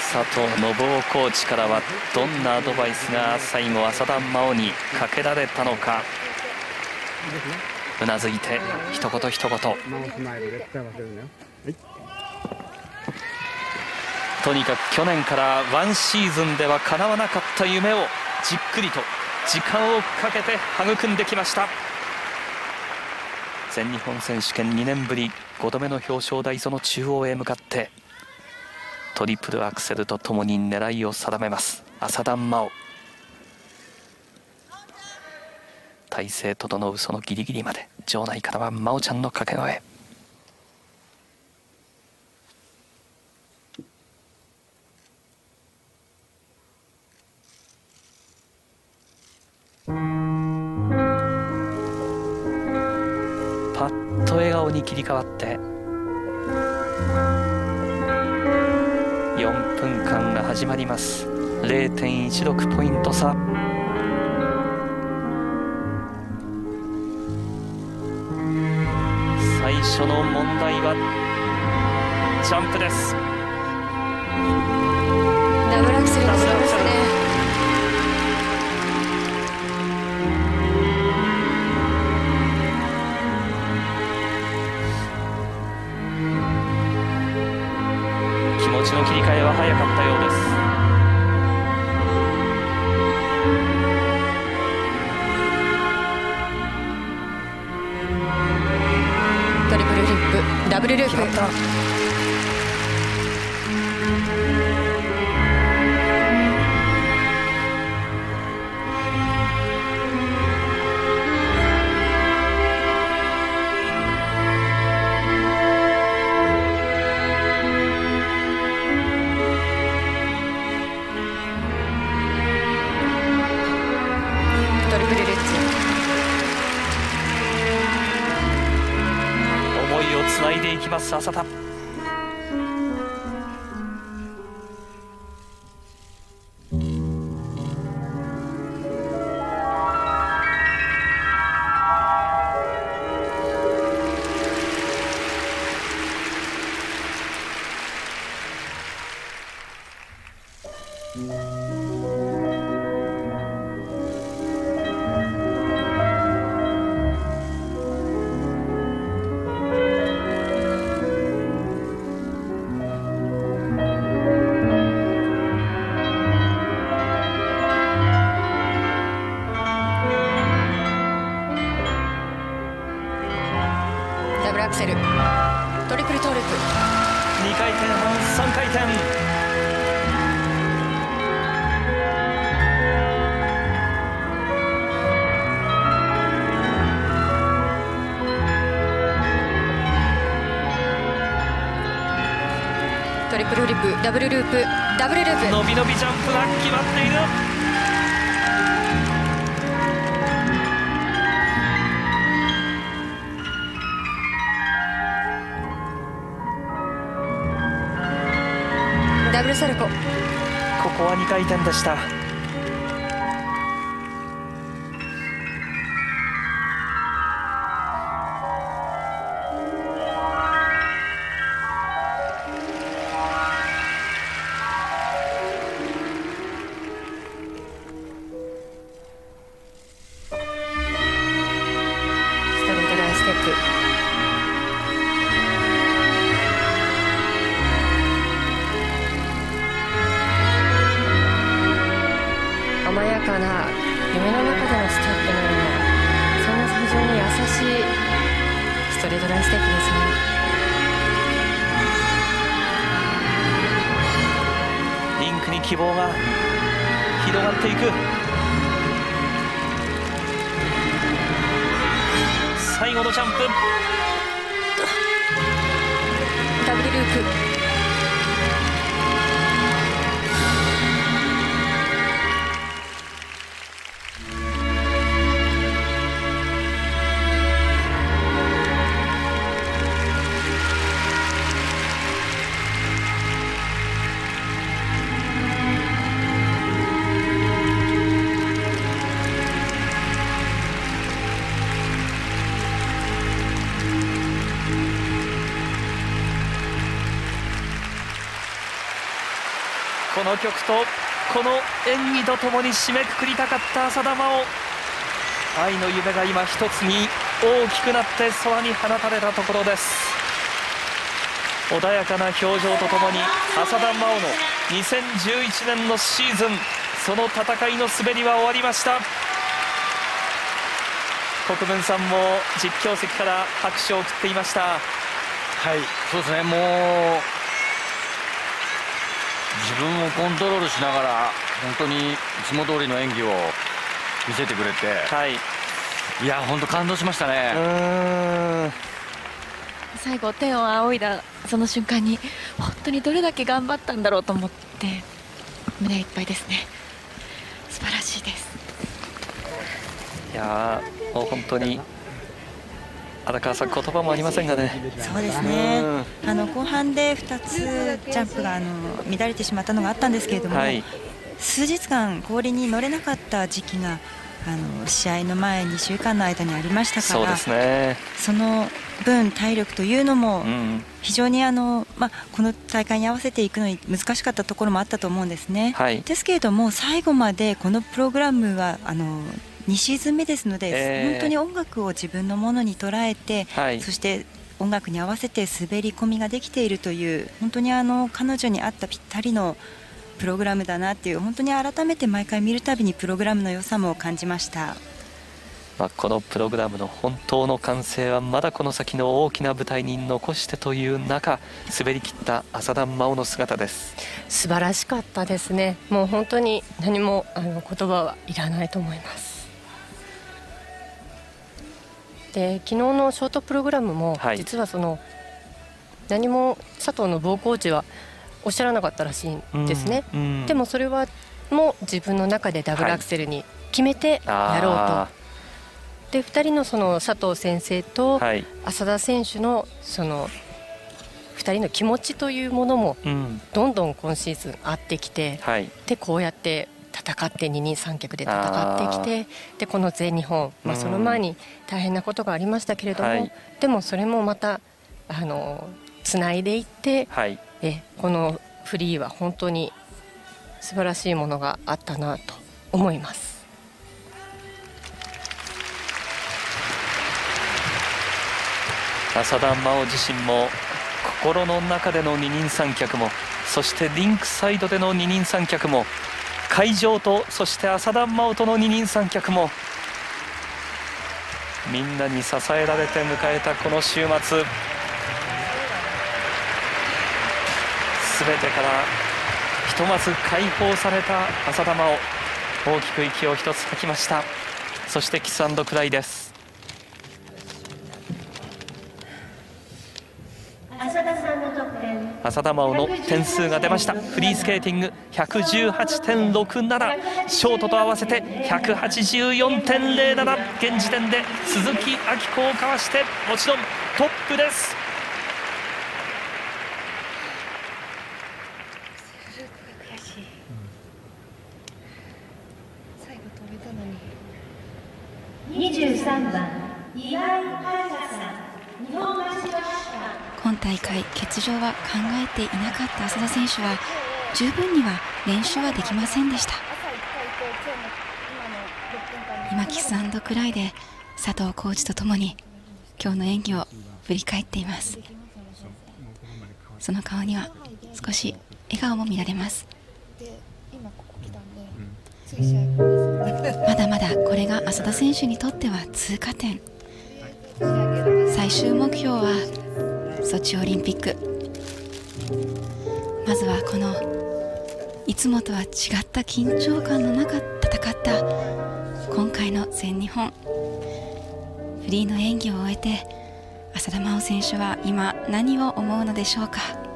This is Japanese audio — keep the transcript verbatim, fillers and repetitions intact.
佐藤信夫コーチからはどんなアドバイスが最後浅田真央にかけられたのか。うなずいて一言一言。とにかく去年からワンシーズンでは叶わなかった夢をじっくりと時間をかけて育んできました。全日本選手権にねんぶりごどめの表彰台、その中央へ向かってトリプルアクセルとともに狙いを定めます浅田真央。体勢整うそのギリギリまで、場内からは真央ちゃんの掛け声。パッと笑顔に切り替わってよんぷんかんが始まります。 れいてんいちろく ポイント差。最初の問題はジャンプです。 ダブルアクセルですね。 気持ちの切り替えは早かったようです。 トリプルフリップダブルループ。 決まった。 トリプルルッツ。 思いをつないでいきます浅田。 ダブルアクセルトリプルトーループ。 にかいてん半さんかいてん。 トリプルフリップダブルループダブルループ。 伸び伸びジャンプが決まっている。 ダブルサルコ。 ここはにかいてんでした。 ストレートラインステップ。華やかな夢の中でのステップのような、そんな非常に優しいストレートラインステップですね。 リンクに希望が広がっていく。最後のジャンプダブルループ。 この曲とこの演技とともに締めくくりたかった浅田真央。愛の夢が今一つに大きくなって空に放たれたところです。穏やかな表情とともに浅田真央のにせんじゅういちねんのシーズン、その戦いの滑りは終わりました。国分さんも実況席から拍手を送っていました。 はい、そうですね。もう自分をコントロールしながら本当にいつも通りの演技を見せてくれて、 はい、 いや本当感動しましたね。うーん、 最後天を仰いだその瞬間に本当にどれだけ頑張ったんだろうと思って胸いっぱいですね。素晴らしいです。 いやもう本当に荒川さん、言葉もありませんがね。 そうですね、あの後半でふたつジャンプがあの乱れてしまったのがあったんですけれども、はい、数日間氷に乗れなかった時期があの試合の前にしゅうかんの間にありましたから、そうですね、その分体力というのも非常にあの、まあ、この大会に合わせていくのに難しかったところもあったと思うんですね、はい、ですけれども最後までこのプログラムはあのにシーズン目ですので、えー、本当に音楽を自分のものに捉えて、はい、そして音楽に合わせて滑り込みができているという本当にあの彼女に合ったぴったりのプログラムだなっていう、本当に改めて毎回見るたびにプログラムの良さも感じました。 まあ、このプログラムの本当の完成はまだこの先の大きな舞台に残してという中、滑り切った浅田真央の姿です。 素晴らしかったですね。もう本当に何もあの言葉はいらないと思います。で昨日のショートプログラムも、はい、実はその何も佐藤の棒コーチはおっしゃらなかったらしいんですね、うんうん、でもそれはもう自分の中でダブルアクセルに決めてやろうと、はい、でふたりのその佐藤先生と浅田選手のそのふたりの気持ちというものもどんどん今シーズン合ってきて、はい、でこうやって戦って二人三脚で戦ってきて、でこの全日本、まあ、その前に大変なことがありましたけれども、はい、でもそれもまたあのつないでいって、はい、えこのフリーは本当に素晴らしいものがあったなと思います。 浅田真央自身も心の中での二人三脚も、そしてリンクサイドでの二人三脚も、会場とそして浅田真央との二人三脚もみんなに支えられて迎えたこの週末、すべてからひとまず解放された浅田真央、大きく息を一つ吐きました。そしてキス&クライです。浅田真央の点数が出ました。フリースケーティング ひゃくじゅうはちてんろくなな、 ショートと合わせて ひゃくはちじゅうよんてんぜろなな、 現時点で鈴木明子をかわしてもちろんトップです。 にじゅうさんばん岩井遥さん、日本橋の今大会欠場は考えていなかった浅田選手は十分には練習はできませんでした。今キス&クライで佐藤コーチとともに今日の演技を振り返っています。その顔には少し笑顔も見られます。まだまだこれが浅田選手にとっては通過点。最終目標はソチオリンピック。まずはこのいつもとは違った緊張感の中戦った今回の全日本フリーの演技を終えて浅田真央選手は今何を思うのでしょうか。